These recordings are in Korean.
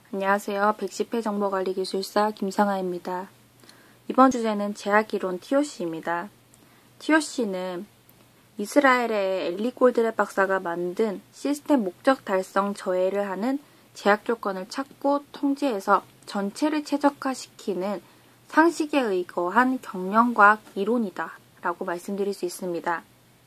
안녕하세요. 110회 정보관리기술사 김상아입니다. 이번 주제는 제약이론 TOC입니다. TOC는 이스라엘의 엘리 골드랩 박사가 만든 시스템 목적 달성 저해를 하는 제약 조건을 찾고 통제해서 전체를 최적화시키는 상식에 의거한 경영과학 이론이다 라고 말씀드릴 수 있습니다.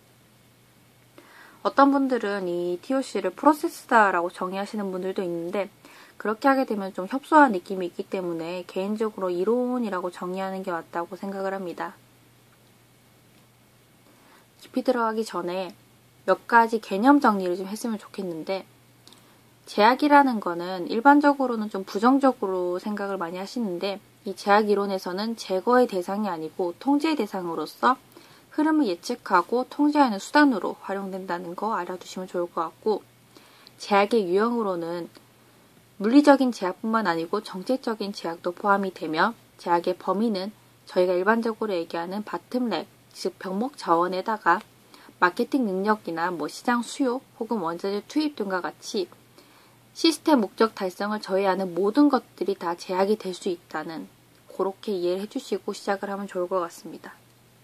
어떤 분들은 이 TOC를 프로세스다라고 정의하시는 분들도 있는데 그렇게 하게 되면 좀 협소한 느낌이 있기 때문에 개인적으로 이론이라고 정의하는 게 맞다고 생각을 합니다. 깊이 들어가기 전에 몇 가지 개념 정리를 좀 했으면 좋겠는데 제약이라는 거는 일반적으로는 좀 부정적으로 생각을 많이 하시는데 이 제약 이론에서는 제거의 대상이 아니고 통제의 대상으로서 흐름을 예측하고 통제하는 수단으로 활용된다는 거 알아두시면 좋을 것 같고 제약의 유형으로는 물리적인 제약뿐만 아니고 정책적인 제약도 포함이 되며 제약의 범위는 저희가 일반적으로 얘기하는 바텀랩, 즉 병목 자원에다가 마케팅 능력이나 시장 수요 혹은 원자재 투입 등과 같이 시스템 목적 달성을 저해하는 모든 것들이 다 제약이 될 수 있다는 그렇게 이해를 해주시고 시작을 하면 좋을 것 같습니다.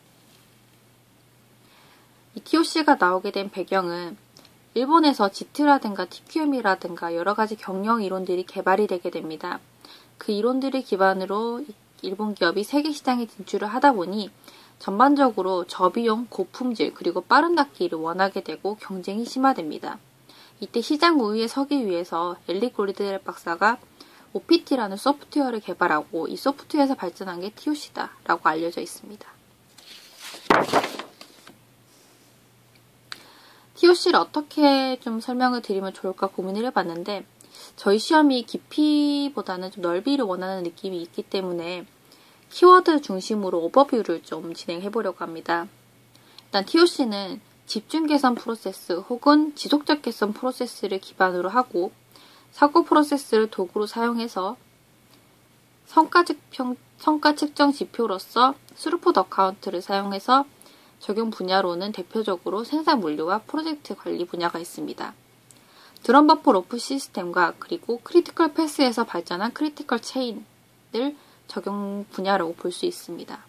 이 TOC가 나오게 된 배경은 일본에서 GT라든가 TQM이라든가 여러 가지 경영 이론들이 개발이 되게 됩니다. 그 이론들을 기반으로 일본 기업이 세계 시장에 진출을 하다 보니 전반적으로 저비용, 고품질, 그리고 빠른 낫기를 원하게 되고 경쟁이 심화됩니다. 이때 시장 우위에 서기 위해서 엘리 골드랩 박사가 OPT라는 소프트웨어를 개발하고 이 소프트웨어에서 발전한 게 TOC다라고 알려져 있습니다. TOC를 어떻게 좀 설명을 드리면 좋을까 고민을 해봤는데 저희 시험이 깊이보다는 좀 넓이를 원하는 느낌이 있기 때문에 키워드 중심으로 오버뷰를 좀 진행해보려고 합니다. 일단 TOC는 집중 개선 프로세스 혹은 지속적 개선 프로세스를 기반으로 하고 사고 프로세스를 도구로 사용해서 성과 측정 지표로서 스루풋 어카운트를 사용해서 적용 분야로는 대표적으로 생산 물류와 프로젝트 관리 분야가 있습니다. 드럼 버퍼 로프 시스템과 그리고 크리티컬 패스에서 발전한 크리티컬 체인을 적용 분야라고 볼 수 있습니다.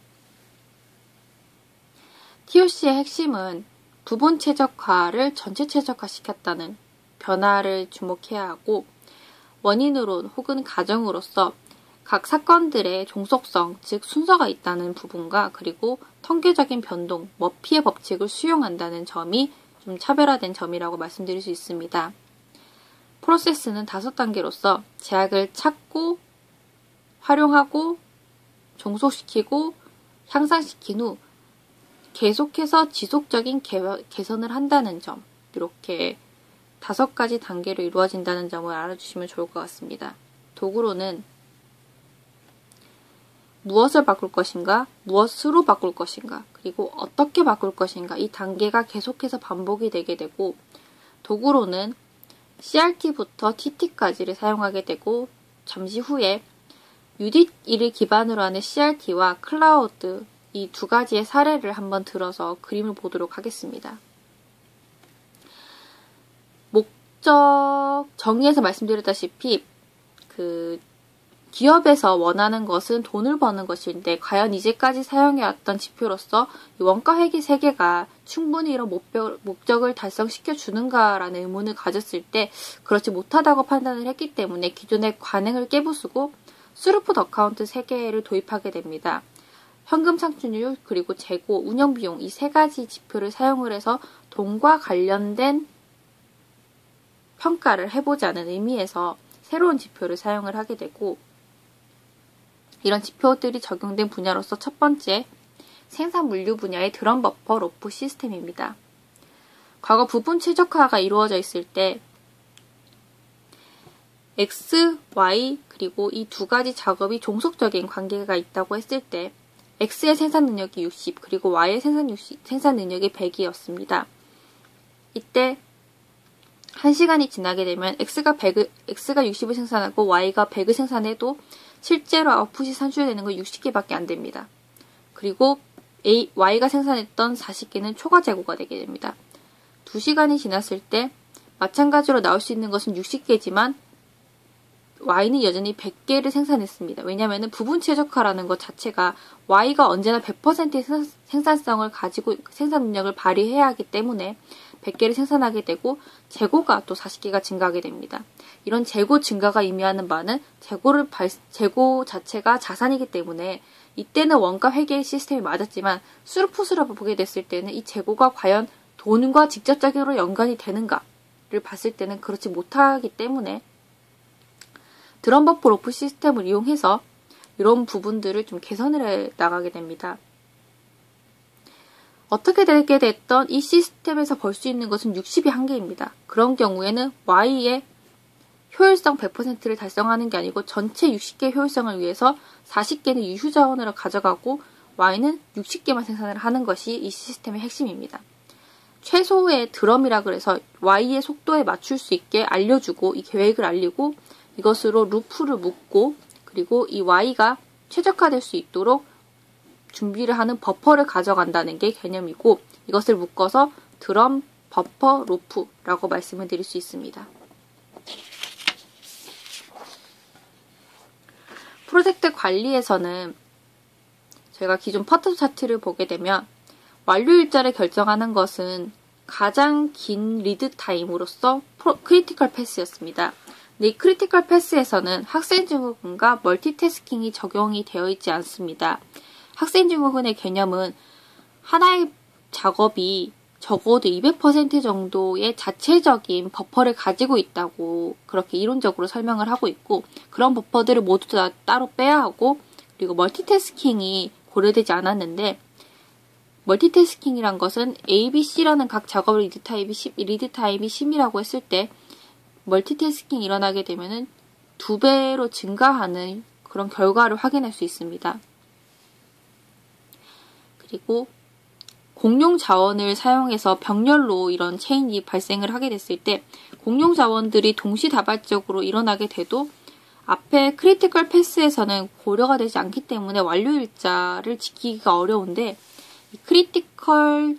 TOC의 핵심은 부분 최적화를 전체 최적화시켰다는 변화를 주목해야 하고 원인으로 혹은 가정으로서 각 사건들의 종속성, 즉 순서가 있다는 부분과 그리고 통계적인 변동, 머피의 법칙을 수용한다는 점이 좀 차별화된 점이라고 말씀드릴 수 있습니다. 프로세스는 5단계로서 제약을 찾고, 활용하고, 종속시키고, 향상시킨 후 계속해서 지속적인 개선을 한다는 점, 이렇게 5가지 단계로 이루어진다는 점을 알아주시면 좋을 것 같습니다. 도구로는 무엇을 바꿀 것인가, 무엇으로 바꿀 것인가, 그리고 어떻게 바꿀 것인가 이 단계가 계속해서 반복이 되게 되고 도구로는 CRT부터 TT까지를 사용하게 되고 잠시 후에 UDE를 기반으로 하는 CRT와 클라우드 이 2가지의 사례를 한번 들어서 그림을 보도록 하겠습니다. 목적 정의에서 말씀드렸다시피 기업에서 원하는 것은 돈을 버는 것인데 과연 이제까지 사용해왔던 지표로서 원가 회계 세계가 충분히 이런 목적을 달성시켜 주는가라는 의문을 가졌을 때 그렇지 못하다고 판단을 했기 때문에 기존의 관행을 깨부수고 스루풋 어카운트 세계를 도입하게 됩니다. 현금 창출률 그리고 재고, 운영비용 이 3가지 지표를 사용을 해서 돈과 관련된 평가를 해보자는 의미에서 새로운 지표를 사용을 하게 되고 이런 지표들이 적용된 분야로서 첫 번째, 생산 물류 분야의 드럼 버퍼 로프 시스템입니다. 과거 부분 최적화가 이루어져 있을 때 X, Y 그리고 이 2가지 작업이 종속적인 관계가 있다고 했을 때 X의 생산 능력이 60 그리고 Y의 생산 능력이 100이었습니다. 이때 1시간이 지나게 되면 X가 60을 생산하고 Y가 100을 생산해도 실제로 아웃풋이 산출되는 건 60개밖에 안 됩니다. 그리고 Y가 생산했던 40개는 초과 재고가 되게 됩니다. 2시간이 지났을 때 마찬가지로 나올 수 있는 것은 60개지만 Y는 여전히 100개를 생산했습니다. 왜냐하면 부분 최적화라는 것 자체가 Y가 언제나 100%의 생산성을 가지고 생산 능력을 발휘해야 하기 때문에 100개를 생산하게 되고 재고가 또 40개가 증가하게 됩니다. 이런 재고 증가가 의미하는 바는 재고 자체가 자산이기 때문에 이때는 원가 회계 시스템이 맞았지만 수루풋으로 보게 됐을 때는 이 재고가 과연 돈과 직접적으로 연관이 되는가를 봤을 때는 그렇지 못하기 때문에 드럼 버퍼 로프 시스템을 이용해서 이런 부분들을 좀 개선을 해 나가게 됩니다. 어떻게 되게 됐던 이 시스템에서 벌 수 있는 것은 60이 한계입니다. 그런 경우에는 Y의 효율성 100%를 달성하는 게 아니고 전체 60개의 효율성을 위해서 40개는 유휴 자원으로 가져가고 Y는 60개만 생산을 하는 것이 이 시스템의 핵심입니다. 최소의 드럼이라 그래서 Y의 속도에 맞출 수 있게 알려주고 이 계획을 알리고 이것으로 루프를 묶고 그리고 이 Y가 최적화될 수 있도록 준비를 하는 버퍼를 가져간다는 게 개념이고 이것을 묶어서 드럼, 버퍼, 로프라고 말씀을 드릴 수 있습니다. 프로젝트 관리에서는 저희가 기존 퍼트 차트를 보게 되면 완료 일자를 결정하는 것은 가장 긴 리드 타임으로서 크리티컬 패스였습니다. 근데 이 크리티컬 패스에서는 학생 증후군과 멀티태스킹이 적용이 되어 있지 않습니다. 학생 증후군의 개념은 하나의 작업이 적어도 200% 정도의 자체적인 버퍼를 가지고 있다고 그렇게 이론적으로 설명을 하고 있고 그런 버퍼들을 모두 다 따로 빼야 하고 그리고 멀티태스킹이 고려되지 않았는데 멀티태스킹이란 것은 A, B, C라는 각 작업을 리드 타임이 10이라고 했을 때 멀티태스킹이 일어나게 되면은 2배로 증가하는 그런 결과를 확인할 수 있습니다. 그리고 공용 자원을 사용해서 병렬로 이런 체인이 발생을 하게 됐을 때 공용 자원들이 동시다발적으로 일어나게 돼도 앞에 크리티컬 패스에서는 고려가 되지 않기 때문에 완료 일자를 지키기가 어려운데 크리티컬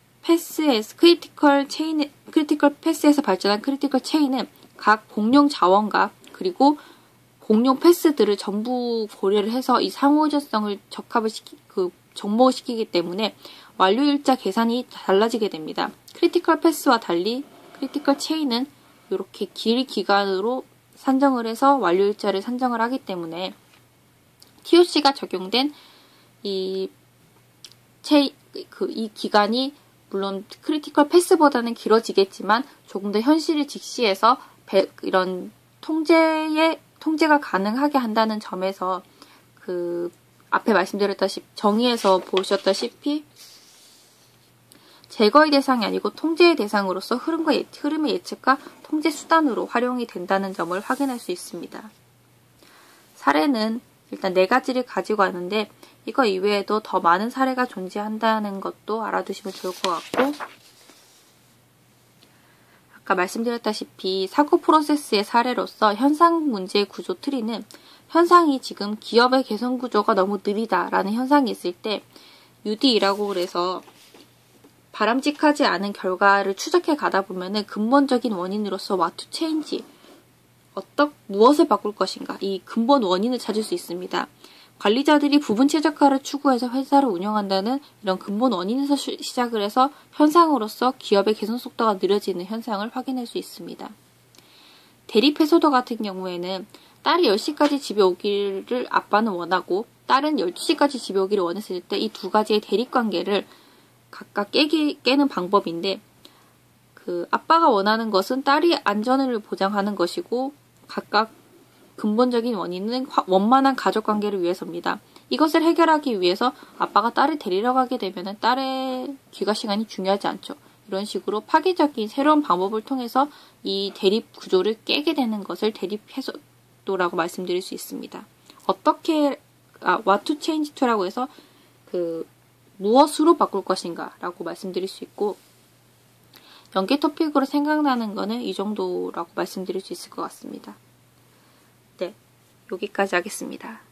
패스에서 발전한 크리티컬 체인은 각 공용 자원과 그리고 공용 패스들을 전부 고려를 해서 이 상호전성을 접목을 시키기 때문에 완료 일자 계산이 달라지게 됩니다. 크리티컬 패스와 달리 크리티컬 체인은 이렇게 길 기간으로 산정을 해서 완료 일자를 산정을 하기 때문에 TOC가 적용된 이 기간이 물론 크리티컬 패스보다는 길어지겠지만 조금 더 현실을 직시해서 이런 통제가 가능하게 한다는 점에서 앞에 말씀드렸다시피 정의에서 보셨다시피 제거의 대상이 아니고 통제의 대상으로서 흐름의 예측과 통제 수단으로 활용이 된다는 점을 확인할 수 있습니다. 사례는 일단 4가지를 가지고 왔는데 이거 이외에도 더 많은 사례가 존재한다는 것도 알아두시면 좋을 것 같고 아까 말씀드렸다시피 사고 프로세스의 사례로서 현상 문제의 구조 트리는 현상이 지금 기업의 개선 구조가 너무 느리다라는 현상이 있을 때 UD라고 그래서 바람직하지 않은 결과를 추적해 가다 보면은 근본적인 원인으로서 what to change, 무엇을 바꿀 것인가 이 근본 원인을 찾을 수 있습니다. 관리자들이 부분 최적화를 추구해서 회사를 운영한다는 이런 근본 원인에서 시작을 해서 현상으로서 기업의 개선 속도가 느려지는 현상을 확인할 수 있습니다. 대립 해소도 같은 경우에는 딸이 10시까지 집에 오기를 아빠는 원하고 딸은 12시까지 집에 오기를 원했을 때 이 두 가지의 대립 관계를 각각 깨는 방법인데 아빠가 원하는 것은 딸이 안전을 보장하는 것이고 각각 근본적인 원인은 원만한 가족관계를 위해서입니다. 이것을 해결하기 위해서 아빠가 딸을 데리러 가게 되면 딸의 귀가 시간이 중요하지 않죠. 이런 식으로 파괴적인 새로운 방법을 통해서 이 대립 구조를 깨게 되는 것을 대립 해소도라고 말씀드릴 수 있습니다. what to change to라고 해서 무엇으로 바꿀 것인가 라고 말씀드릴 수 있고 연계 토픽으로 생각나는 거는 이 정도라고 말씀드릴 수 있을 것 같습니다. 네, 여기까지 하겠습니다.